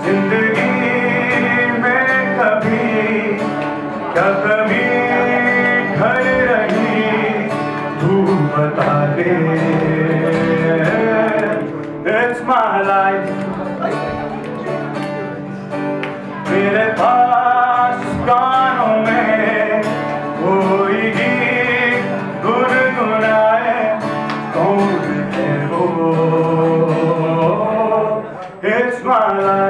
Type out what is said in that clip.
जिंदगी में कभी क्या कमी घर रही तू बता दे। It's my life, मेरे पास कानों में कोई गीत गुनगुनाए, कौन है वो? It's my life.